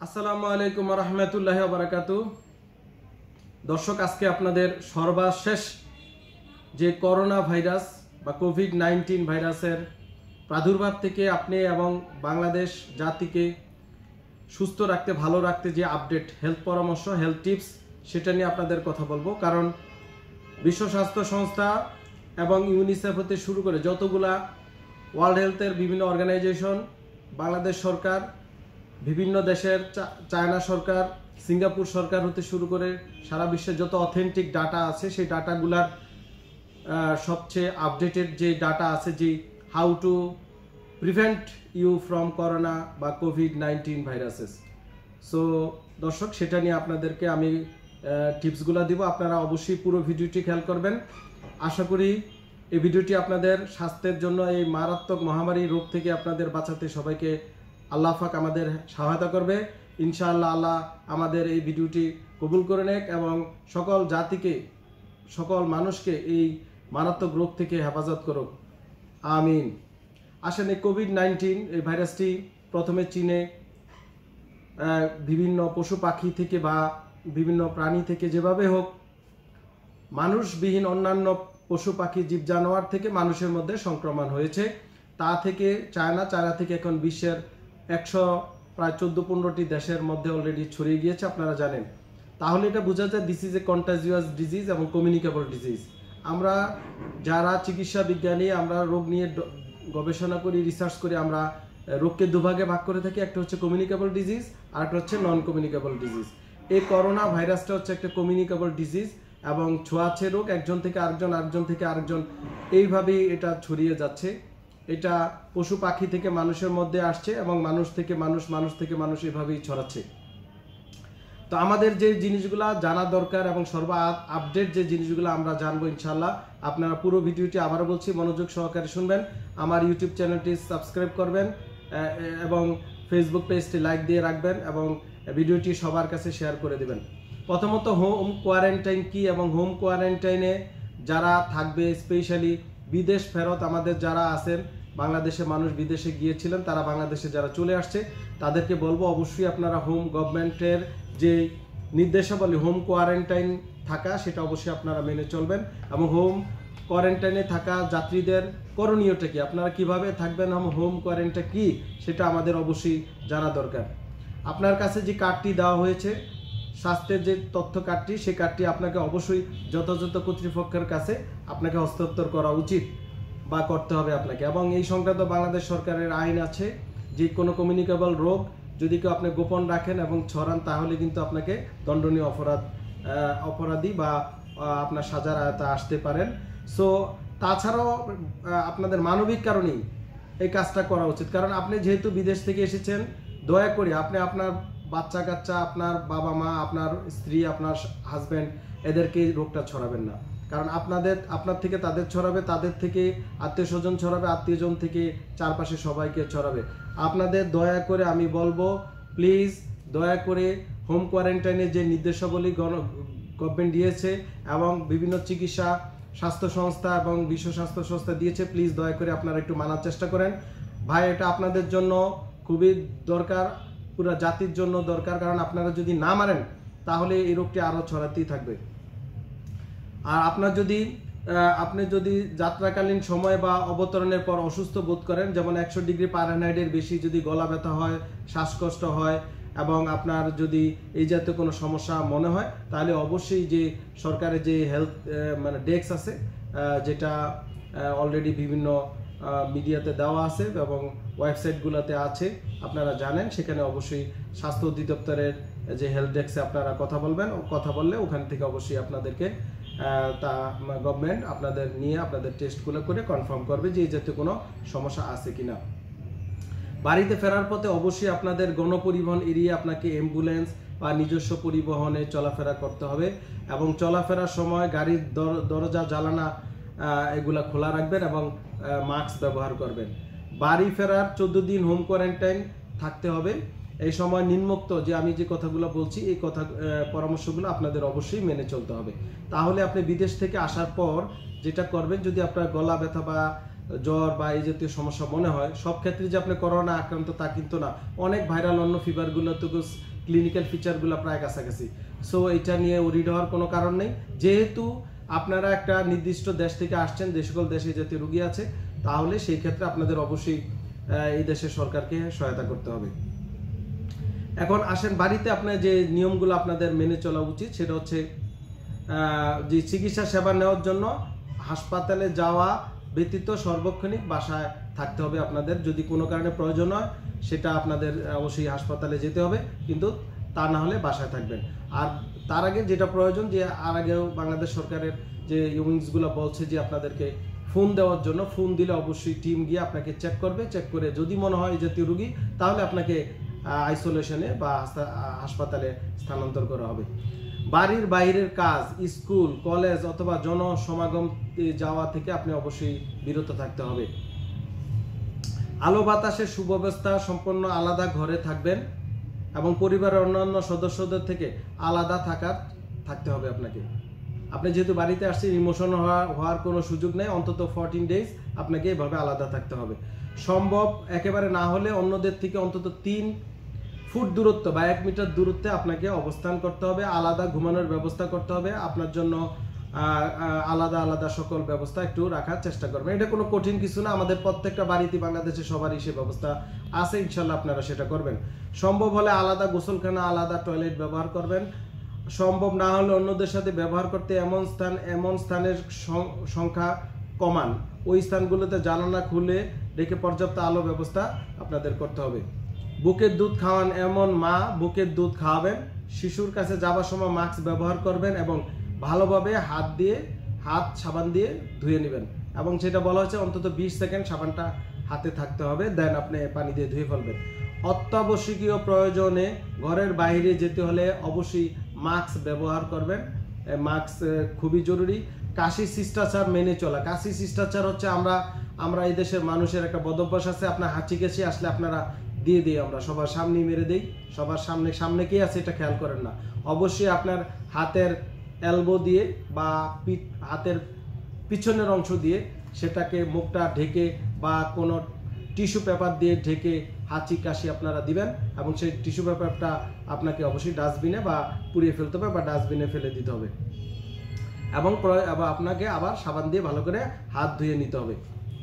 আসসালামু আলাইকুম রহমতুল্লাহি ওয়া বারাকাতু। দর্শক, আজকে আপনাদের সর্বশেষ যে করোনা ভাইরাস বা কোভিড-19 ভাইরাসের প্রাদুর্ভাব থেকে আপনি এবং বাংলাদেশ জাতিকে সুস্থ রাখতে, ভালো রাখতে যে আপডেট, হেলথ পরামর্শ, হেলথ টিপস, সেটা নিয়ে আপনাদের কথা বলবো। কারণ বিশ্ব স্বাস্থ্য সংস্থা এবং ইউনিসেফ হতে শুরু করে যতগুলা ওয়ার্ল্ড হেলথের বিভিন্ন অর্গানাইজেশন, বাংলাদেশ সরকার, বিভিন্ন দেশের চায়না সরকার, সিঙ্গাপুর সরকার হতে শুরু করে সারা বিশ্বের যত অথেন্টিক ডাটা আছে, সেই ডাটাগুলার সবচেয়ে আপডেটেড যে ডাটা আছে, যে how to prevent you from corona বা কোভিড-19 ভাইরাসেস। সো দর্শক, সেটা নিয়ে আপনাদেরকে আমি টিপসগুলো দিব। আপনারা অবশ্যই পুরো ভিডিওটি খেয়াল করবেন। আশা করি এই ভিডিওটি আপনাদের স্বাস্থ্যের জন্য, এই মারাত্মক মহামারী রোগ থেকে আপনাদের বাঁচাতে সবাইকে আল্লাহ পাক আমাদের সহায়তা করবে। ইনশাআল্লাহ আল্লাহ আমাদের এই ভিডিওটি কবুল করে নেক এবং সকল জাতিকে, সকল মানুষকে এই মারাত্মক রোগ থেকে হেফাজত করুক, আমিন। আসেন, এই কোভিড-19 এই ভাইরাসটি প্রথমে চীনে বিভিন্ন পশু পাখি থেকে বা বিভিন্ন প্রাণী থেকে, যেভাবে হোক মানুষবিহীন অন্যান্য পশু পাখি, জীব জানোয়ার থেকে মানুষের মধ্যে সংক্রমণ হয়েছে। তা থেকে চায়না থেকে এখন বিশ্বের প্রায় 14-15টি দেশের মধ্যে অলরেডি ছড়িয়ে গিয়েছে, আপনারা জানেন। তাহলে এটা বোঝা যায় this is a contagious disease এবং কমিউনিকেবল ডিজিজ। আমরা যারা চিকিৎসা বিজ্ঞানী, আমরা রোগ নিয়ে গবেষণা করি, রিসার্চ করি, আমরা রোগকে দুভাগে ভাগ করে থাকি। একটা হচ্ছে কমিউনিকেবল ডিজিজ, আর একটা হচ্ছে নন কমিউনিকেবল ডিজিজ। এই করোনা ভাইরাসটা হচ্ছে একটা কমিউনিকেবল ডিজিজ এবং ছোঁয়াচে রোগ, একজন থেকে আরেকজন, আরেকজন থেকে আরেকজন, এইভাবেই এটা ছড়িয়ে যাচ্ছে। এটা পশু পাখি থেকে মানুষের মধ্যে আসছে এবং মানুষ থেকে মানুষ, মানুষ থেকে মানুষ, এভাবেই ছড়াচ্ছে। তো আমাদের যে জিনিসগুলা জানা দরকার এবং আপডেট যে জিনিসগুলো আমরা জানবো ইনশাল্লাহ, আপনারা পুরো ভিডিওটি আবারও বলছি মনোযোগ সহকারে শুনবেন। আমার ইউটিউব চ্যানেলটি সাবস্ক্রাইব করবেন এবং ফেসবুক পেজটি লাইক দিয়ে রাখবেন এবং ভিডিওটি সবার কাছে শেয়ার করে দেবেন। প্রথমত হোম কোয়ারেন্টাইন কি এবং হোম কোয়ারেন্টাইনে যারা থাকবে, স্পেশালি বিদেশ ফেরত আমাদের যারা আছেন, বাংলাদেশে মানুষ বিদেশে গিয়েছিলেন, তারা বাংলাদেশে যারা চলে আসছে, তাদেরকে বলবো অবশ্যই আপনারা গভর্নমেন্টের যে নির্দেশাবলী হোম কোয়ারেন্টাইন থাকা, সেটা অবশ্যই আপনারা মেনে চলবেন। এবং হোম কোয়ারেন্টাইনে থাকা যাত্রীদের করণীয়টা কি, আপনারা কিভাবে থাকবেন, হোম কোয়ারেন্টাইন কি, সেটা আমাদের অবশ্যই জানা দরকার। আপনার কাছে যে কার্ডটি দেওয়া হয়েছে, স্বাস্থ্যের যে তথ্য কার্ডটি, সেই কার্ডটি আপনাকে অবশ্যই যথাযথ কর্তৃপক্ষের কাছে আপনাকে হস্তান্তর করা উচিত বা করতে হবে আপনাকে। এবং এই সংক্রান্ত বাংলাদেশ সরকারের আইন আছে যে কোনো কমিউনিকেবল রোগ যদি কেউ আপনি গোপন রাখেন এবং ছড়ান, তাহলে কিন্তু আপনাকে দণ্ডনীয় অপরাধী বা আপনার সাজার আয়তা আসতে পারেন। সো তাছাড়াও আপনাদের মানবিক কারণেই এই কাজটা করা উচিত। কারণ আপনি যেহেতু বিদেশ থেকে এসেছেন, দয়া করে আপনি আপনার বাচ্চা কাচ্চা, আপনার বাবা মা, আপনার স্ত্রী, আপনার হাজব্যান্ড, এদেরকে রোগটা ছড়াবেন না। কারণ আপনার থেকে তাদের ছড়াবে, তাদের থেকে আত্মীয় স্বজন ছড়াবে, আত্মীয়জন থেকে চারপাশে সবাইকে ছড়াবে। আপনাদের দয়া করে আমি বলবো, প্লিজ দয়া করে হোম কোয়ারেন্টাইনের যে নির্দেশাবলী গভর্নমেন্ট দিয়েছে এবং বিভিন্ন চিকিৎসা স্বাস্থ্য সংস্থা এবং বিশ্ব স্বাস্থ্য সংস্থা দিয়েছে, প্লিজ দয়া করে আপনারা একটু মানার চেষ্টা করেন। ভাই, এটা আপনাদের জন্য খুবই দরকার, পুরো জাতির জন্য দরকার। কারণ আপনারা যদি না মানেন, তাহলে এই রোগটি আরও ছড়াতেই থাকবে। আর আপনি যদি যাত্রাকালীন সময় বা অবতরণের পর অসুস্থ বোধ করেন, যেমন 100 ডিগ্রি ফারেনহাইটের বেশি যদি গলা ব্যথা হয়, শ্বাসকষ্ট হয় এবং আপনার যদি এই জাতীয় কোনো সমস্যা মনে হয়, তাহলে অবশ্যই যে সরকারের যে হেলথ ডেস্ক আছে, যেটা অলরেডি বিভিন্ন মিডিয়াতে দেওয়া আছে এবং ওয়েবসাইটগুলোতে আছে, আপনারা জানেন, সেখানে অবশ্যই স্বাস্থ্য অধিদপ্তরের যে হেলথ ডেস্কে আপনারা কথা বলবেন। কথা বললে ওখান থেকে অবশ্যই আপনাদেরকে গভর্নমেন্ট আপনাদের নিয়ে আপনাদের টেস্টগুলো করে কনফার্ম করবে যে এই জাতীয় কোনো সমস্যা আছে কিনা। বাড়িতে ফেরার পথে অবশ্যই আপনাদের গণপরিবহন এড়িয়ে আপনাকে অ্যাম্বুলেন্স বা নিজস্ব পরিবহনে চলাফেরা করতে হবে এবং চলাফেরার সময় গাড়ির দরজা জানালা এগুলা খোলা রাখবেন এবং মাস্ক ব্যবহার করবেন। বাড়ি ফেরার 14 দিন হোম কোয়ারেন্টাইন থাকতে হবে। এই সময় নিম্নোক্ত যে আমি যে কথাগুলো বলছি, এই পরামর্শগুলো আপনাদের অবশ্যই মেনে চলতে হবে। তাহলে আপনি বিদেশ থেকে আসার পর যেটা করবেন, যদি আপনার গলা ব্যথা বা জ্বর বা এই জাতীয় সমস্যা মনে হয়, সব ক্ষেত্রে যে আপনি করোনা আক্রান্ত তা কিন্তু না। অনেক ভাইরাল অন্য ফিভারগুলো তো ক্লিনিক্যাল ফিচারগুলো প্রায় কাছাকাছি। সো এটা নিয়ে ওরিড হওয়ার কোনো কারণ নেই। যেহেতু আপনারা একটা নির্দিষ্ট দেশ থেকে আসছেন, যে সকল দেশে এই জাতীয় রোগী আছে, তাহলে সেই ক্ষেত্রে আপনাদের অবশ্যই এই দেশের সরকারকে সহায়তা করতে হবে। এখন আসেন বাড়িতে আপনার যে নিয়মগুলো আপনাদের মেনে চলা উচিত, সেটা হচ্ছে যে চিকিৎসা সেবা নেওয়ার জন্য হাসপাতালে যাওয়া ব্যতীত সর্বক্ষণিক বাসায় থাকতে হবে আপনাদের। যদি কোনো কারণে প্রয়োজন হয় সেটা আপনাদের অবশ্যই হাসপাতালে যেতে হবে, কিন্তু তা না হলে বাসায় থাকবেন। আর তার আগে যেটা প্রয়োজন, যে আর আগেও বাংলাদেশ সরকারের যে ইউনিটসগুলো বলছে যে আপনাদেরকে ফোন দেওয়ার জন্য, ফোন দিলে অবশ্যই টিম গিয়ে আপনাকে চেক করবে। চেক করে যদি মনে হয় এই জাতীয় রোগী, তাহলে আপনাকে আইসোলেশনে বা হাসপাতালে স্থানান্তর করা হবে। বাড়ির বাইরের কাজ, স্কুল, কলেজ অথবা জনসমাগম যাওয়া থেকে আপনি অবশ্যই বিরত থাকতে হবে। আলো বাতাসের সুব্যবস্থা সম্পন্ন আলাদা ঘরে থাকবেন এবং পরিবারের অন্যান্য সদস্যদের থেকে আলাদা থাকতে হবে আপনাকে। আপনি যেহেতু বাড়িতে আসছেন, ইমোশন হওয়ার কোনো সুযোগ নেই। অন্তত 14 ডেজ আপনাকে এভাবে আলাদা থাকতে হবে। সম্ভব একেবারে না হলে অন্যদের থেকে অন্তত 3 ফুট দূরত্ব বা 1 মিটার দূরত্বে আপনাকে অবস্থান করতে হবে। আলাদা ঘুমানোর ব্যবস্থা করতে হবে। আপনার জন্য আলাদা আলাদা সকল ব্যবস্থা একটু রাখার চেষ্টা করবেন। এটা কোনো কঠিন কিছু না, আমাদের প্রত্যেকটা বাড়িতে বাংলাদেশে সবারই সে ব্যবস্থা আছে। ইনশাল্লাহ আপনারা সেটা করবেন। সম্ভব হলে আলাদা গোসলখানা, আলাদা টয়লেট ব্যবহার করবেন। সম্ভব না হলে অন্যদের সাথে ব্যবহার করতে এমন স্থানের সংখ্যা কমান। ওই স্থানগুলোতে জানালা খুলে রেখে পর্যাপ্ত আলো ব্যবস্থা আপনাদের করতে হবে। বুকের দুধ খাওয়ান এমন মা বুকের দুধ খাওয়াবেন। শিশুর কাছে যাবার সময় মাস্ক ব্যবহার করবেন এবং ভালোভাবে হাত সাবান দিয়ে ধুয়ে নেবেন। এবং সেটা বলা হচ্ছে অন্তত 20 সেকেন্ড সাবানটা হাতে থাকতে হবে, দেন আপনি পানি দিয়ে ধুয়ে ফেলবেন। অত্যাবশ্যকীয় প্রয়োজনে ঘরের বাইরে যেতে হলে অবশ্যই মাস্ক ব্যবহার করবেন। মাস্ক খুবই জরুরি। কাশি শিষ্টাচার মেনে চলা। কাশি শিষ্টাচার হচ্ছে আমরা এই দেশের মানুষের একটা বদভ্যাস আছে, আপনার হাঁচি কাশি আসলে আপনারা দিয়ে আমরা সবার সামনে মেরে দেই। সবার সামনে কে আছে এটা খেয়াল করেন না। অবশ্যই আপনার হাতের এলবো দিয়ে বা হাতের পিছনের অংশ দিয়ে সেটাকে মুখটা ঢেকে বা কোনো টিস্যু পেপার দিয়ে ঢেকে হাঁচি কাশি আপনারা দিবেন এবং সেই টিস্যু পেপারটা আপনাকে অবশ্যই ডাস্টবিনে বা পুড়িয়ে ফেলতে হবে বা ডাস্টবিনে ফেলে দিতে হবে এবং আপনাকে আবার সাবান দিয়ে ভালো করে হাত ধুয়ে নিতে হবে।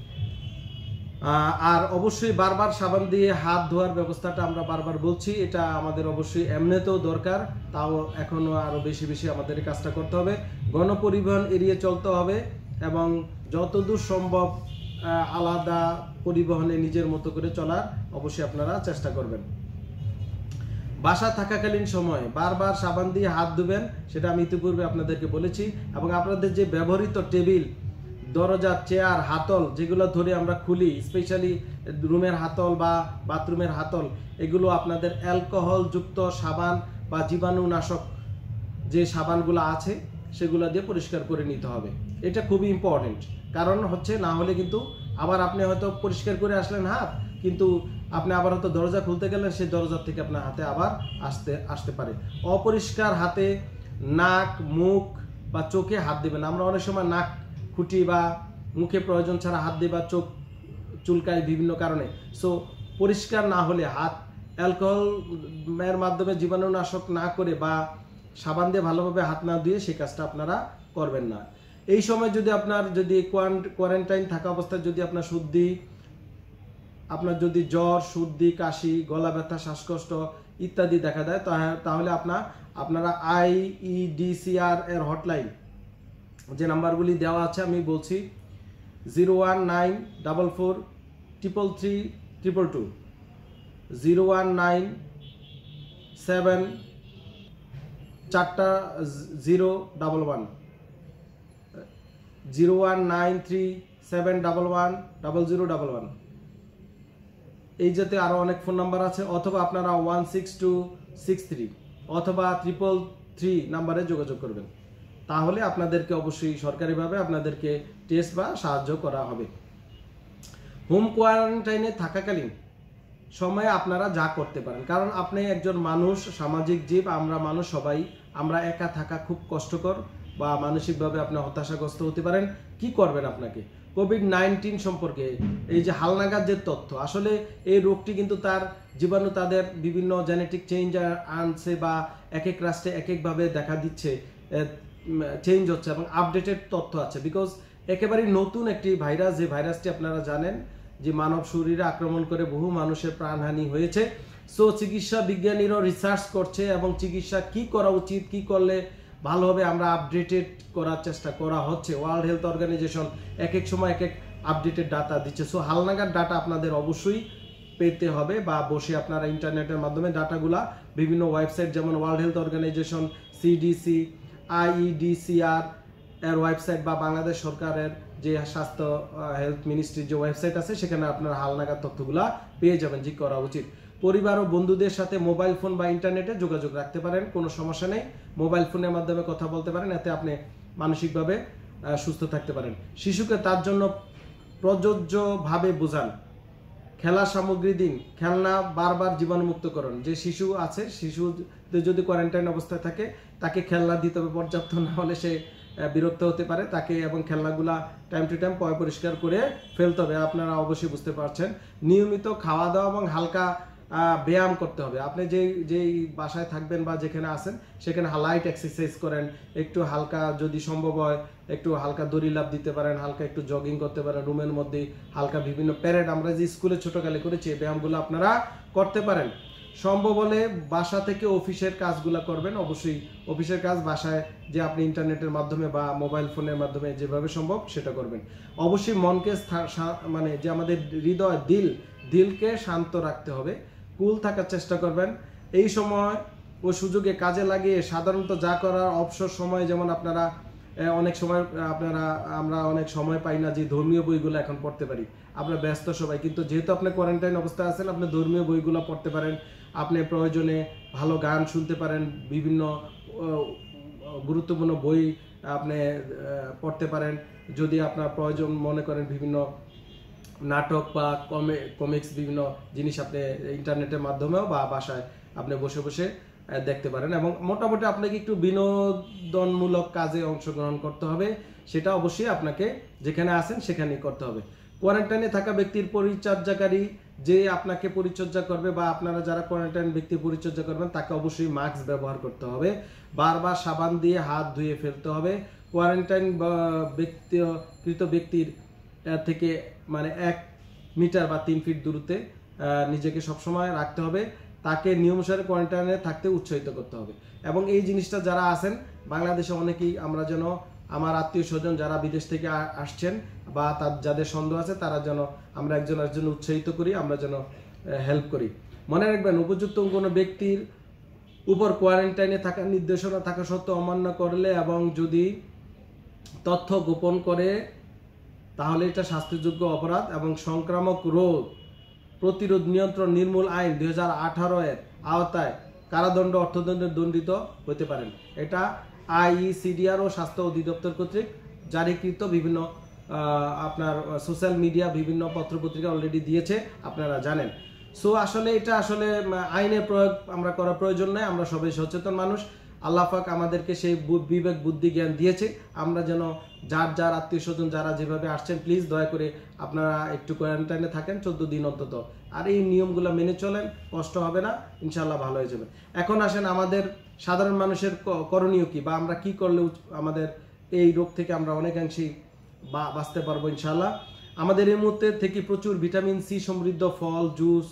আর অবশ্যই বারবার সাবান দিয়ে হাত ধোয়ার ব্যবস্থাটা আমরা বারবার বলছি, এটা আমাদের অবশ্যই এমনিতেও দরকার, তাও এখনো আরো বেশি আমাদের কাজটা করতে হবে। গণপরিবহন এড়িয়ে চলতে হবে এবং যতদূর সম্ভব আলাদা পরিবহনে নিজের মতো করে চলার অবশ্যই আপনারা চেষ্টা করবেন। বাসা থাকাকালীন সময় বারবার সাবান দিয়ে হাত ধুবেন, সেটা আমি ইতিপূর্বে আপনাদেরকে বলেছি। এবং আপনাদের যে ব্যবহৃত টেবিল, দরজা, চেয়ার, হাতল যেগুলো ধরে আমরা খুলি, স্পেশালি রুমের হাতল বা বাথরুমের হাতল, এগুলো আপনাদের অ্যালকোহলযুক্ত সাবান বা জীবাণুনাশক যে সাবানগুলো আছে সেগুলো দিয়ে পরিষ্কার করে নিতে হবে। এটা খুবই ইম্পর্টেন্ট, কারণ হচ্ছে না হলে কিন্তু আবার আপনি হয়তো পরিষ্কার করে আসলেন হাত, কিন্তু আপনি আবার হয়তো দরজা খুলতে গেলেন, সেই দরজার থেকে আপনার হাতে আবার আসতে পারে। অপরিষ্কার হাতে নাক, মুখ বা চোখে হাত দেবেন। আমরা অনেক সময় নাক খুঁটি বা মুখে প্রয়োজন ছাড়া হাত দিই বা চোখ চুলকায় বিভিন্ন কারণে। সো পরিষ্কার না হলে হাত অ্যালকোহলের মাধ্যমে জীবাণুনাশক না করে বা সাবান দিয়ে ভালোভাবে হাত না ধুয়ে সেই কাজটা আপনারা করবেন না। এই সময় যদি আপনার কোয়ারেন্টাইন থাকা অবস্থায় যদি আপনার যদি জ্বর, সর্দি, কাশি, গলা ব্যথা, শ্বাসকষ্ট ইত্যাদি দেখা দেয়, তাহলে আপনারা IEDCR এর হটলাইন যে নাম্বারগুলি দেওয়া আছে আমি বলছি, 01944333222, 019741011, 01937110011। এই জাতীয় আরো অনেক ফোন নাম্বার আছে, অথবা আপনারা 16263 অথবা 333 নাম্বারে যোগাযোগ করবেন। তাহলে আপনাদেরকে অবশ্যই সরকারিভাবে আপনাদেরকে টেস্ট বা সাহায্য করা হবে। হোম কোয়ারেন্টাইনে থাকাকালীন সময়ে আপনারা যা করতে পারেন, কারণ আপনি একজন মানুষ, সামাজিক জীব, আমরা মানুষ সবাই, আমরা একা থাকা খুব কষ্টকর বা মানসিকভাবে আপনি হতাশাগ্রস্ত হতে পারেন। কি করবেন? আপনাকে কোভিড-19 সম্পর্কে এই যে হালনাগাদ যে তথ্য, আসলে এই রোগটি কিন্তু তার জীবাণু তাদের বিভিন্ন জেনেটিক চেঞ্জ আনছে বা এক এক রাষ্ট্রে এক একভাবে দেখা দিচ্ছে, চেঞ্জ হচ্ছে এবং আপডেটেড তথ্য আছে। বিকজ একেবারে নতুন একটি ভাইরাস, যে ভাইরাসটি আপনারা জানেন যে মানব শরীরে আক্রমণ করে বহু মানুষের প্রাণহানি হয়েছে। সো চিকিৎসা বিজ্ঞানীরাও রিসার্চ করছে এবং চিকিৎসা কি করা উচিত, কি করলে ভালো হবে আমরা আপডেটেড করার চেষ্টা করা হচ্ছে। ওয়ার্ল্ড হেলথ অর্গানাইজেশন এক এক সময় এক এক আপডেটেড ডাটা দিচ্ছে। সো হালনাগাদ ডাটা আপনাদের অবশ্যই পেতে হবে বা বসে আপনারা ইন্টারনেটের মাধ্যমে ডাটাগুলা বিভিন্ন ওয়েবসাইট যেমন World Health Organization, CDC, IEDCR এর ওয়েবসাইট বা বাংলাদেশ সরকারের যে স্বাস্থ্য হেলথ মিনিস্ট্রির যে ওয়েবসাইট আছে সেখানে আপনারা হালনাগাদ তথ্যগুলা পেয়ে যাবেন যে করা উচিত। পরিবার ও বন্ধুদের সাথে মোবাইল ফোন বা ইন্টারনেটে যোগাযোগ রাখতে পারেন, কোনো সমস্যা নেই। মোবাইল ফোনের মাধ্যমে কথা বলতে পারেন, এতে আপনি মানসিকভাবে সুস্থ থাকতে পারেন। শিশুকে তার জন্য প্রযোজ্যভাবে বোঝান। খেলা সামগ্রী দিন, খেলনা বারবার জীবাণুমুক্তকরণ। যে শিশু আছে, শিশুদের যদি কোয়ারেন্টাইন অবস্থায় থাকে তাকে খেলনা দিতে হবে পর্যাপ্ত, না হলে সে বিরক্ত হতে পারে তাকে, এবং খেলনাগুলা টাইম টু টাইম পরিষ্কার করে ফেলতে হবে। আপনারা অবশ্যই বুঝতে পারছেন। নিয়মিত খাওয়া দাওয়া এবং হালকা ব্যায়াম করতে হবে। আপনি যেই বাসায় থাকবেন বা যেখানে আছেন সেখানে লাইট এক্সারসাইজ করেন, একটু হালকা যদি সম্ভব হয় একটু হালকা দড়ি লাফ দিতে পারেন, হালকা একটু জগিং করতে পারেন রুমের মধ্যে, হালকা বিভিন্ন প্যারেড আমরা যে স্কুলে ছোটকালে করেছি এই ব্যায়ামগুলো আপনারা করতে পারেন। সম্ভব হলে বাসা থেকে অফিসের কাজগুলো করবেন। অবশ্যই অফিসের কাজ বাসায় যে আপনি ইন্টারনেটের মাধ্যমে বা মোবাইল ফোনের মাধ্যমে যেভাবে সম্ভব সেটা করবেন। অবশ্যই মনকে মানে যে আমাদের হৃদয় দিলকে শান্ত রাখতে হবে, কুল থাকার চেষ্টা করবেন। এই সময় ও সুযোগে কাজে লাগিয়ে সাধারণত যা করার অবসর সময়, যেমন আপনারা অনেক সময় আমরা অনেক সময় পাই না যে ধর্মীয় বইগুলো এখন পড়তে পারি। আমরা ব্যস্ত সবাই, কিন্তু যেহেতু আপনি কোয়ারেন্টাইন অবস্থায় আছেন আপনি ধর্মীয় বইগুলো পড়তে পারেন। আপনি প্রয়োজনে ভালো গান শুনতে পারেন, বিভিন্ন গুরুত্বপূর্ণ বই আপনি পড়তে পারেন। যদি আপনার প্রয়োজন মনে করেন বিভিন্ন নাটক বা কমিক্স বিভিন্ন জিনিস আপনি ইন্টারনেটের মাধ্যমেও বা বাসায় আপনি বসে বসে দেখতে পারেন। এবং মোটামুটি আপনাকে একটু বিনোদনমূলক কাজে অংশগ্রহণ করতে হবে, সেটা অবশ্যই আপনাকে যেখানে আছেন সেখানেই করতে হবে। কোয়ারেন্টাইনে থাকা ব্যক্তির পরিচর্যাকারী যে আপনাকে পরিচর্যা করবে বা আপনারা যারা কোয়ারেন্টাইন ব্যক্তি পরিচর্যা করবেন তাকে অবশ্যই মাস্ক ব্যবহার করতে হবে, বারবার সাবান দিয়ে হাত ধুয়ে ফেলতে হবে। কোয়ারেন্টাইন ব্যক্তিকৃত ব্যক্তির থেকে মানে 1 মিটার বা 3 ফিট দূরত্বে নিজেকে সবসময় রাখতে হবে। তাকে নিয়মানুসারে কোয়ারেন্টাইনে থাকতে উৎসাহিত করতে হবে। এবং এই জিনিসটা যারা আছেন বাংলাদেশে অনেকেই, আমরা যেন আমার আত্মীয় স্বজন যারা বিদেশ থেকে আসছেন বা যাদের সন্দেহ আছে তারা যেন আমরা একজন উৎসাহিত করি, আমরা যেন হেল্প করি। মনে রাখবেন, উপযুক্ত কোনো ব্যক্তির উপর কোয়ারেন্টাইনে থাকার নির্দেশনা থাকা সত্ত্বেও অমান্য করলে এবং যদি তথ্য গোপন করে তাহলে এটা শাস্তিযোগ্য অপরাধ এবং সংক্রামক রোগ প্রতিরোধ নিয়ন্ত্রণ নির্মূল আইন 2018 এর আওতায় কারাদণ্ড অর্থদণ্ডে দণ্ডিত হতে পারেন। এটা আইইসিডিআর ও স্বাস্থ্য অধিদপ্তর কর্তৃক জারিকৃত বিভিন্ন আপনার সোশ্যাল মিডিয়া বিভিন্ন পত্রপত্রিকা অলরেডি দিয়েছে, আপনারা জানেন। সো আসলে এটা আসলে আইনের প্রয়োগ আমরা করার প্রয়োজন নেই, আমরা সবাই সচেতন মানুষ। আল্লাহ পাক আমাদেরকে সেই বিবেক বুদ্ধি জ্ঞান দিয়েছে, আমরা যেন যার আত্মীয় স্বজন যারা যেভাবে আসছেন প্লিজ দয়া করে আপনারা একটু কোয়ারেন্টাইনে থাকেন 14 দিন অন্তত, আর এই নিয়মগুলো মেনে চলেন, কষ্ট হবে না, ইনশাল্লাহ ভালো হয়ে যাবে। এখন আসেন আমাদের সাধারণ মানুষের করণীয় কি বা আমরা কি করলে আমাদের এই রোগ থেকে আমরা অনেকাংশেই বাঁচতে পারবো ইনশাল্লাহ। আমাদের এই মুহূর্তে থেকে প্রচুর ভিটামিন সি সমৃদ্ধ ফল জুস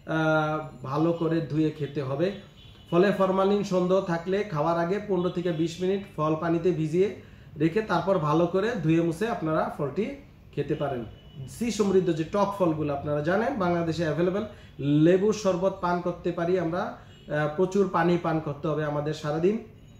ভালো করে ধুয়ে খেতে হবে। ফলে ফরমালিন সন্দেহ থাকলে খাওয়ার আগে 15 থেকে 20 মিনিট ফল পানিতে ভিজিয়ে রেখে তারপর ভালো করে ধুয়ে মুছে আপনারা ফলটি খেতে পারেন। সি সমৃদ্ধ যে টক ফলগুলো আপনারা জানেন বাংলাদেশে অ্যাভেলেবেল। লেবুর শরবত পান করতে পারি আমরা, প্রচুর পানি পান করতে হবে আমাদের সারাদিন।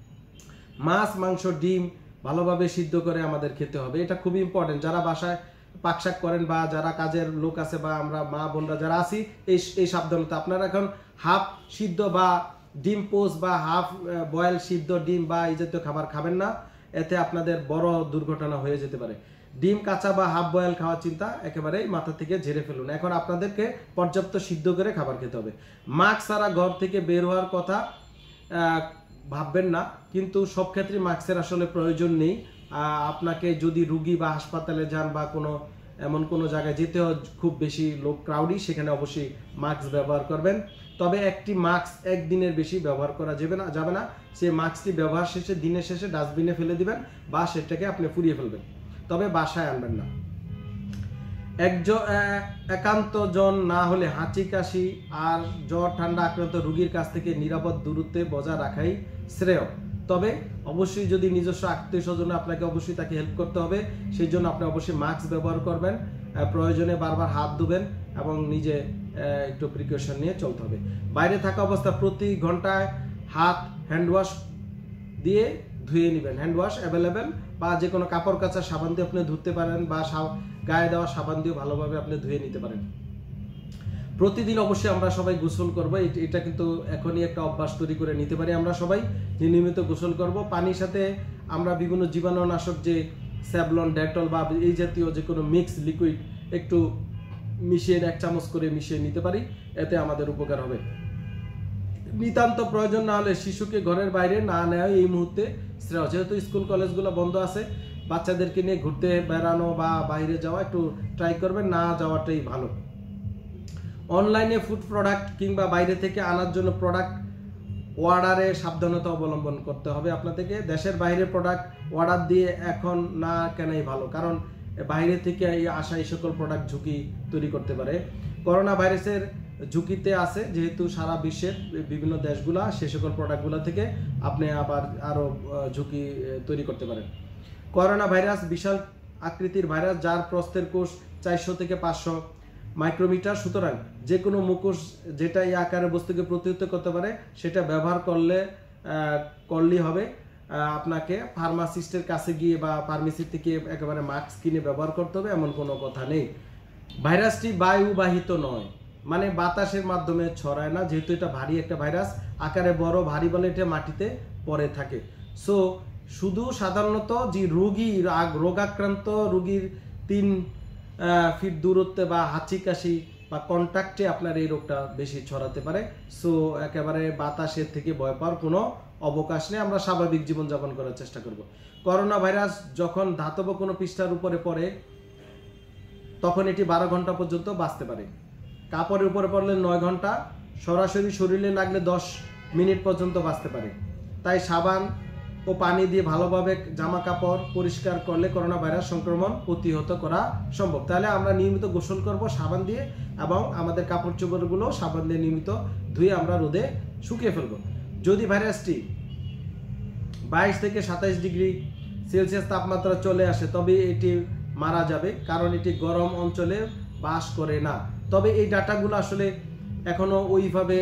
মাছ মাংস ডিম ভালোভাবে সিদ্ধ করে আমাদের খেতে হবে, এটা খুবই ইম্পর্টেন্ট। যারা বাসায় পাকশাক করেন বা যারা কাজের লোক আছে বা আমরা মা বোনরা যারা আছি এই সাবধানতা। আপনারা এখন হাফ সিদ্ধ বা ডিম পোস্ট বা হাফ বয়েল সিদ্ধ ডিম বা এই জাতীয় খাবার খাবেন না, এতে আপনাদের বড় দুর্ঘটনা হয়ে যেতে পারে। ডিম কাঁচা বা হাফ বয়েল খাওয়ার চিন্তা একেবারেই মাথা থেকে ঝেড়ে ফেলুন। এখন আপনাদেরকে পর্যাপ্ত সিদ্ধ করে খাবার খেতে হবে। মাস্ক ছাড়া ঘর থেকে বের হওয়ার কথা ভাববেন না, কিন্তু সব ক্ষেত্রে মাস্কের আসলে প্রয়োজন নেই। আপনাকে যদি রুগী বা হাসপাতালে যান বা এমন কোনো জায়গায় যেতে হয় খুব বেশি লোক ক্রাউডি, সেখানে অবশ্যই মাস্ক ব্যবহার করবেন। তবে একটি মাস্ক একদিনের বেশি ব্যবহার করা যাবে না। সেই মাস্কটি ব্যবহার শেষে দিনের শেষে ডাস্টবিনে ফেলে দিবেন বা সেটাকে আপনি পুড়িয়ে ফেলবেন, তবে বাসায় আনবেন না। একান্ত জন না হলে হাঁচি কাশি আর জ্বর ঠান্ডা আক্রান্ত রোগীর কাছ থেকে নিরাপদ দূরত্বে বজায় রাখাই শ্রেয়। তবে অবশ্যই যদি নিজস্ব আত্মীয় স্বজন আপনাকে অবশ্যই তাকে হেল্প করতে হবে, সেই জন্য আপনি অবশ্যই মাস্ক ব্যবহার করবেন, প্রয়োজনে বারবার হাত ধুবেন এবং নিজে একটু প্রিকশন নিয়ে চলতে হবে। বাইরে থাকা অবস্থা প্রতি ঘন্টায় হাত হ্যান্ড ওয়াশ দিয়ে ধুয়ে নেবেন। হ্যান্ড ওয়াশ অ্যাভেলেবেল, বা যে কোনো কাপড় কাচা সাবান দিয়ে আপনি ধুতে পারেন, বা গায়ে দেওয়া সাবান দিয়ে ভালোভাবে আপনি ধুয়ে নিতে পারেন। প্রতিদিন অবশ্যই আমরা সবাই গোসল করব, এটা কিন্তু এখনই একটা অভ্যাস তৈরি করে নিতে পারি। আমরা সবাই নিয়মিত গোসল করব। পানির সাথে আমরা বিভিন্ন জীবাণুনাশক যে স্যাভলন, ডেটল বা এই জাতীয় যে কোনো মিক্স লিকুইড একটু মিশিয়ে 1 চামচ করে মিশিয়ে নিতে পারি, এতে আমাদের উপকার হবে। নিতান্ত প্রয়োজন না হলে শিশুকে ঘরের বাইরে না নেওয়া এই মুহূর্তে শ্রেয়। যেহেতু স্কুল কলেজগুলো বন্ধ আছে, বাচ্চাদেরকে নিয়ে ঘুরতে বেড়ানো বা বাইরে যাওয়া একটু ট্রাই করবেন, না যাওয়াটাই ভালো। অনলাইনে ফুড প্রোডাক্ট কিংবা বাইরে থেকে আনার জন্য প্রোডাক্ট অর্ডারে সাবধানতা অবলম্বন করতে হবে আপনাদেরকে। দেশের বাইরে প্রোডাক্ট অর্ডার দিয়ে এখন না কেনাই ভালো, কারণ বাইরে থেকে আসা এই সকল প্রোডাক্ট ঝুঁকি তৈরি করতে পারে। করোনা ভাইরাসের ঝুঁকিতে আছে যেহেতু সারা বিশ্বের বিভিন্ন দেশগুলা, সে সকল প্রোডাক্টগুলো থেকে আপনি আবার আরও ঝুঁকি তৈরি করতে পারেন। করোনা ভাইরাস বিশাল আকৃতির ভাইরাস, যার প্রস্থের কোষ 400 থেকে 500 মাইক্রোমিটার। সুতরাং যে কোনো মুখোশ যেটা এই আকারের বস্তুকে প্রতিহত করতে পারে সেটা ব্যবহার করলেই হবে। আপনাকে ফার্মাসিস্টের কাছে গিয়ে বা ফার্মেসি থেকে একেবারে মাস্ক কিনে ব্যবহার করতে হবে এমন কোনো কথা নেই। ভাইরাসটি বায়ুবাহিত নয়, মানে বাতাসের মাধ্যমে ছড়ায় না, যেহেতু এটা ভারী একটা ভাইরাস, আকারে বড়, ভারী বলে এটা মাটিতে পড়ে থাকে। সো শুধু সাধারণত যে রোগাক্রান্ত রোগীর 3 ফিট দূরত্বে বা হাঁচি কাশি বা কন্ট্যাক্টে আপনার এই রোগটা বেশি ছড়াতে পারে। সো একেবারে বাতাসের থেকে ভয় পাওয়ার কোনো অবকাশ নেই। আমরা স্বাভাবিক জীবনযাপন করার চেষ্টা করব। করোনা ভাইরাস যখন ধাতব কোনো পৃষ্ঠার উপরে পড়ে তখন এটি 12 ঘন্টা পর্যন্ত বাঁচতে পারে। কাপড়ের উপরে পড়লে 9 ঘন্টা, সরাসরি শরীরে লাগলে 10 মিনিট পর্যন্ত বাঁচতে পারে। তাই সাবান ও পানি দিয়ে ভালোভাবে জামা কাপড় পরিষ্কার করলে করোনা ভাইরাস সংক্রমণ প্রতিহত করা সম্ভব। তাহলে আমরা নিয়মিত গোসল করব সাবান দিয়ে, এবং আমাদের কাপড় চোপড়গুলো সাবান দিয়ে নিয়মিত ধুয়ে আমরা রোদে শুকিয়ে ফেলব। যদি ভাইরাসটি 22 থেকে 27 ডিগ্রি সেলসিয়াস তাপমাত্রা চলে আসে তবে এটি মারা যাবে, কারণ এটি গরম অঞ্চলে বাস করে না। তবে এই ডাটাগুলো আসলে এখনো ওইভাবে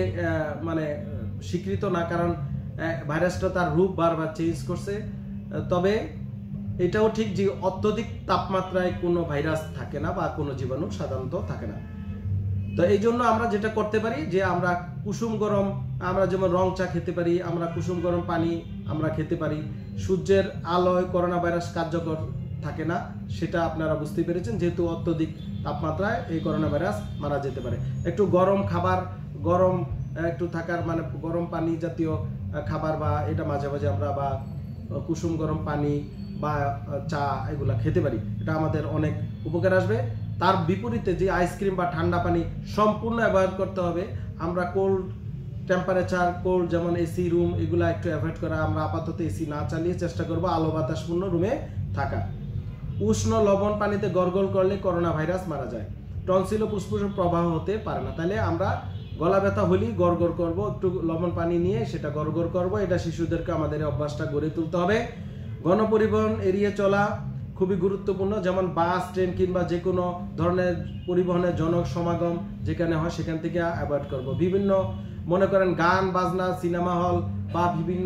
স্বীকৃত না, কারণ ভাইরাসটা তার রূপ বারবার চেঞ্জ করছে। তবে এটাও ঠিক যে অত্যধিক তাপমাত্রায় কোনো ভাইরাস থাকে না বা কোনো জীবাণু সাধারণত থাকে না। তো এই জন্য আমরা যেটা করতে পারি যে আমরা কুসুম গরম, আমরা যেমন রং চা খেতে পারি, আমরা কুসুম গরম পানি আমরা খেতে পারি। সূর্যের আলোয় করোনা ভাইরাস কার্যকর থাকে না, সেটা আপনারা বুঝতে পেরেছেন, যেহেতু অত্যধিক তাপমাত্রায় এই করোনা ভাইরাস মারা যেতে পারে। একটু গরম খাবার, গরম একটু থাকার গরম পানি জাতীয় খাবার বা এটা মাঝে মাঝে আমরা বা কুসুম গরম পানি বা চা এগুলা খেতে পারি, এটা আমাদের অনেক উপকার আসবে। তার বিপরীতে যে আইসক্রিম বা ঠান্ডা পানি সম্পূর্ণ অ্যাভয়েড করতে হবে। আমরা কোল্ড টেম্পারেচার, কোল্ড যেমন এসি রুম, এগুলা একটু অ্যাভয়েড করা। আমরা আপাতত এসি না চালিয়ে চেষ্টা করব আলো বাতাসপূর্ণ রুমে থাকা। উষ্ণ লবণ পানিতে গরগল করলে করোনা ভাইরাস মারা যায়। টনসিল ও ফুসফুসের প্রবাহ হতে পারে না। তাহলে আমরা গলা ব্যথা হলেই গড়গড় করব, একটু লবণ পানি নিয়ে সেটা গড়গড় করব। এটা শিশুদেরকে আমাদের অভ্যাসটা গড়ে তুলতে হবে। গণপরিবহন এড়িয়ে চলা খুবই গুরুত্বপূর্ণ, যেমন বাস, ট্রেন কিংবা যে কোনো ধরনের পরিবহনের জনক সমাগম যেখানে হয় সেখান থেকে অ্যাভয়েড করব। বিভিন্ন মনে করেন গান বাজনা, সিনেমা হল বা বিভিন্ন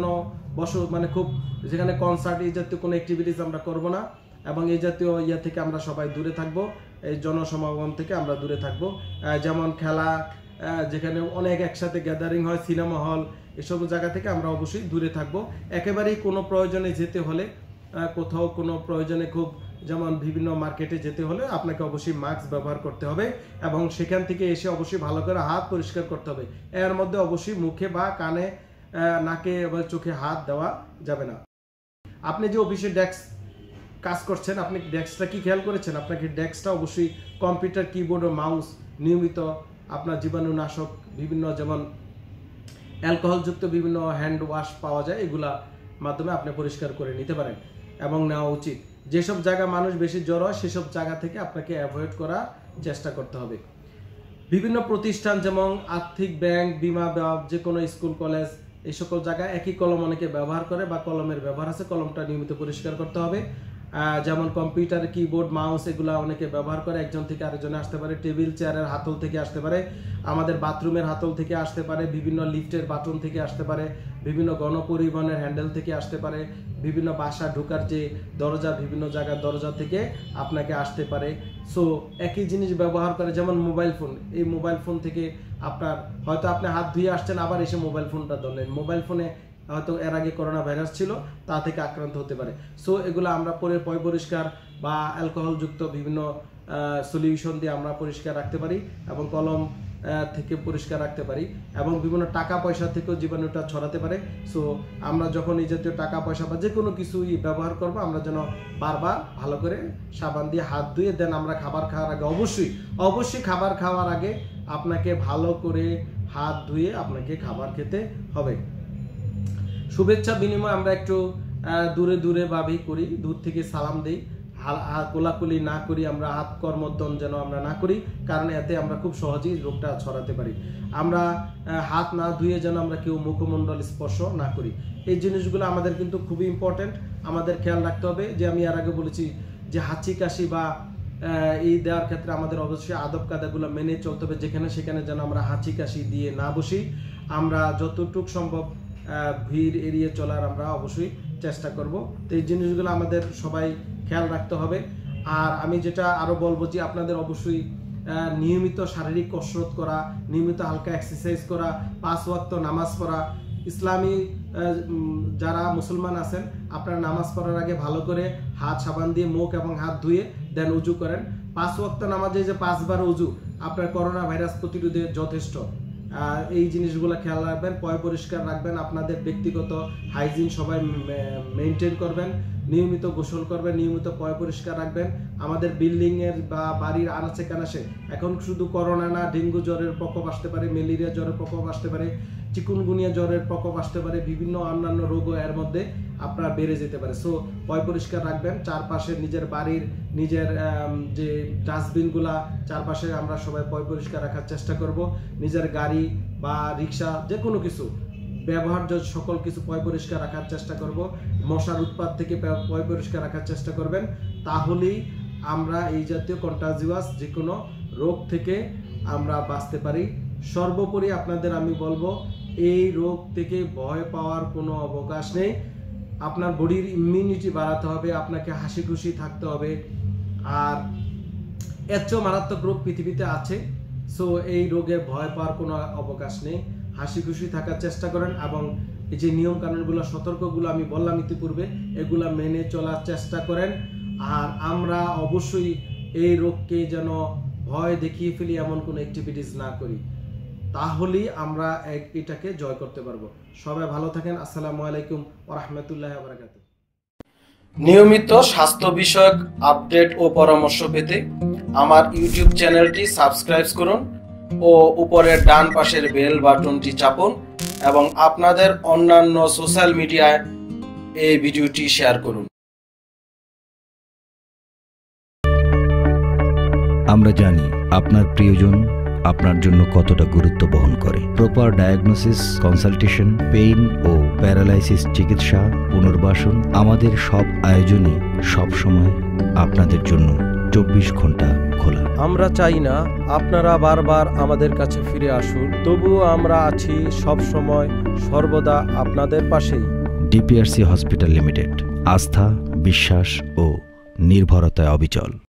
খুব যেখানে কনসার্ট, এই জাতীয় কোনো অ্যাক্টিভিটিস আমরা করব না, এবং এই জাতীয় থেকে আমরা সবাই দূরে থাকব। এই জনসমাগম থেকে আমরা দূরে থাকব। যেমন খেলা, যেখানে অনেক একসাথে গ্যাদারিং হয়, সিনেমা হল, এসব জায়গা থেকে আমরা অবশ্যই দূরে থাকব। একেবারেই কোনো প্রয়োজনে যেতে হলে, কোথাও কোনো প্রয়োজনে খুব যেমন বিভিন্ন মার্কেটে যেতে হলে আপনাকে অবশ্যই মাস্ক ব্যবহার করতে হবে, এবং সেখান থেকে এসে অবশ্যই ভালো করে হাত পরিষ্কার করতে হবে। এর মধ্যে অবশ্যই মুখে বা কানে, নাকে বা চোখে হাত দেওয়া যাবে না। আপনি যে অফিসে ডেস্ক কাজ করছেন, আপনি ডেস্কটা কি খেয়াল করেছেন? আপনাকে ডেস্কটা অবশ্যই কম্পিউটার, কিবোর্ড ও মাউস নিয়মিত আপনার জীবাণুনাশক বিভিন্ন যেমন অ্যালকোহলযুক্ত বিভিন্ন হ্যান্ড ওয়াশ পাওয়া যায়, এগুলা মাধ্যমে আপনি পরিষ্কার করে নিতে পারেন এবং নেওয়া উচিত। যেসব জায়গা মানুষ বেশি জড়ো হয় সেসব জায়গা থেকে আপনাকে অ্যাভয়েড করার চেষ্টা করতে হবে। বিভিন্ন প্রতিষ্ঠান যেমন আর্থিক ব্যাংক, বিমা বা যে কোনো স্কুল কলেজ, এই সকল জায়গায় একই কলম অনেকে ব্যবহার করে বা কলমের ব্যবহার আছে, কলমটা নিয়মিত পরিষ্কার করতে হবে। যেমন কম্পিউটার, কিবোর্ড, মাউস এগুলা অনেকে ব্যবহার করে, একজন থেকে আরেকজনে আসতে পারে, টেবিল চেয়ারের হাতল থেকে আসতে পারে, আমাদের বাথরুমের হাতল থেকে আসতে পারে, বিভিন্ন লিফটের বাটন থেকে আসতে পারে, বিভিন্ন গণপরিবহনের হ্যান্ডেল থেকে আসতে পারে, বিভিন্ন বাসা ঢোকার যে দরজা, বিভিন্ন জায়গার দরজা থেকে আপনাকে আসতে পারে। সো একই জিনিস ব্যবহার করে, যেমন মোবাইল ফোন, এই মোবাইল ফোন থেকে আপনার হয়তো আপনি হাত ধুয়ে আসছেন, আবার এসে মোবাইল ফোনটা ধরলেন, মোবাইল ফোনে হয়তো এর আগে করোনা ভাইরাস ছিল, তা থেকে আক্রান্ত হতে পারে। সো এগুলো আমরা পয় পরিষ্কার বা অ্যালকোহলযুক্ত বিভিন্ন সলিউশন দিয়ে আমরা পরিষ্কার রাখতে পারি এবং কলম থেকে পরিষ্কার রাখতে পারি এবং বিভিন্ন টাকা পয়সা থেকেও জীবাণুটা ছড়াতে পারে। সো আমরা যখন এই জাতীয় টাকা পয়সা বা যে কোনো কিছুই ব্যবহার করব, আমরা যেন বারবার ভালো করে সাবান দিয়ে হাত ধুয়ে দেন আমরা খাবার খাওয়ার আগে অবশ্যই খাবার খাওয়ার আগে আপনাকে ভালো করে হাত ধুয়ে আপনাকে খাবার খেতে হবে। শুভেচ্ছা বিনিময় আমরা একটু দূরে দূরে ভাবেই করি, দূর থেকে সালাম দেই, কোলাকুলি না করি, আমরা হাত কর্মদ্দন যেন আমরা না করি, কারণ এতে আমরা খুব সহজেই রোগটা ছড়াতে পারি। আমরা হাত না ধুয়ে যেন আমরা কেউ মুখমণ্ডল স্পর্শ না করি। এই জিনিসগুলো আমাদের কিন্তু খুবই ইম্পর্টেন্ট, আমাদের খেয়াল রাখতে হবে। যে আমি এর আগে বলেছি যে হাঁচি কাশি বা এই দেওয়ার ক্ষেত্রে আমাদের অবশ্যই আদব কায়দাগুলো মেনে চলতে হবে, যেখানে সেখানে যেন আমরা হাঁচি কাশি দিয়ে না বসি। আমরা যতটুকু সম্ভব ভিড় এড়িয়ে চলার আমরা অবশ্যই চেষ্টা করব। তো এই জিনিসগুলো আমাদের সবাই খেয়াল রাখতে হবে। আর আমি যেটা আরো বলবো যে আপনাদের অবশ্যই নিয়মিত শারীরিক কসরত করা, নিয়মিত হালকা এক্সারসাইজ করা, 5 ওয়াক্ত নামাজ পড়া। ইসলামী যারা মুসলমান আছেন, আপনারা নামাজ পড়ার আগে ভালো করে হাত সাবান দিয়ে মুখ এবং হাত ধুয়ে দেন উজু করেন। 5 ওয়াক্ত নামাজে যে 5 বার উজু আপনার করোনা ভাইরাস প্রতিরোধে যথেষ্ট। এই জিনিসগুলো খেয়াল রাখবেন, পয় পরিষ্কার রাখবেন, আপনাদের ব্যক্তিগত হাইজিন সবাই মেনটেন করবেন, নিয়মিত গোসল করবেন, নিয়মিত পয় পরিষ্কার রাখবেন। আমাদের বিল্ডিংয়ের বা বাড়ির আনাচে কানাচে এখন শুধু করোনা না, ডেঙ্গু জ্বরের প্রকোপ আসতে পারে, ম্যালেরিয়া জ্বরের প্রকোপ আসতে পারে, চিকুনগুনিয়া জ্বরের প্রকোপ আসতে পারে, বিভিন্ন অন্যান্য রোগও এর মধ্যে আপনার বেড়ে যেতে পারে। সো পয় পরিষ্কার রাখবেন, চারপাশে নিজের বাড়ির নিজের যে ডাস্টবিনগুলা চারপাশে আমরা সবাই পয় পরিষ্কার রাখার চেষ্টা করব। নিজের গাড়ি বা রিক্সা যে কোনো কিছু ব্যবহার্য সকল কিছু পয় পরিষ্কার রাখার চেষ্টা করব। মশার উৎপাত থেকে পয় পরিষ্কার রাখার চেষ্টা করবেন, তাহলেই আমরা এই জাতীয় কন্টাজিয়াস যে কোনো রোগ থেকে আমরা বাঁচতে পারি। সর্বোপরি আপনাদের আমি বলবো, এই রোগ থেকে ভয় পাওয়ার কোনো অবকাশ নেই। আপনার বডির ইমিউনিটি বাড়াতে হবে, আপনাকে হাসি খুশি থাকতে হবে। আর এর চেয়েও মারাত্মক রোগ পৃথিবীতে আছে। সো এই রোগে ভয় পাওয়ার কোনো অবকাশ নেই, হাসি খুশি থাকার চেষ্টা করেন এবং এই যে নিয়ম কানুনগুলো, সতর্কগুলো আমি বললাম ইতিপূর্বে, এগুলা মেনে চলার চেষ্টা করেন। আর আমরা অবশ্যই এই রোগকে যেন ভয় দেখিয়ে ফেলি এমন কোনো অ্যাক্টিভিটিস না করি, তাহলেই আমরা এটাকে জয় করতে পারবো। সবাই ভালো থাকেন। আসসালামু আলাইকুম ওয়া রাহমাতুল্লাহি ওয়া বারাকাতুহু। নিয়মিত স্বাস্থ্য বিষয়ক আপডেট ও পরামর্শ পেতে আমার ইউটিউব চ্যানেলটি সাবস্ক্রাইব করুন ও উপরের ডান পাশের বেল বাটনটি চাপুন এবং আপনাদের অন্যান্য সোশ্যাল মিডিয়ায় এই ভিডিওটি শেয়ার করুন। আমরা জানি আপনার প্রিয়জন আপনার জন্য কতটা গুরুত্ব বহন করে। প্রপার ডায়াগনোসিস, কনসালটেশন, পেইন ও প্যারালাইসিস চিকিৎসা, পুনর্বাসন, আমাদের সব আয়োজনই সবসময় আপনাদের জন্য 24 ঘন্টা খোলা। আমরা চাই না আপনারা বারবার আমাদের কাছে ফিরে আসুন, তবুও আমরা আছি সব সময় সর্বদা আপনাদের পাশেই। ডিপিআরসি হসপিটাল লিমিটেড, আস্থা, বিশ্বাস ও নির্ভরতায় অবিচল।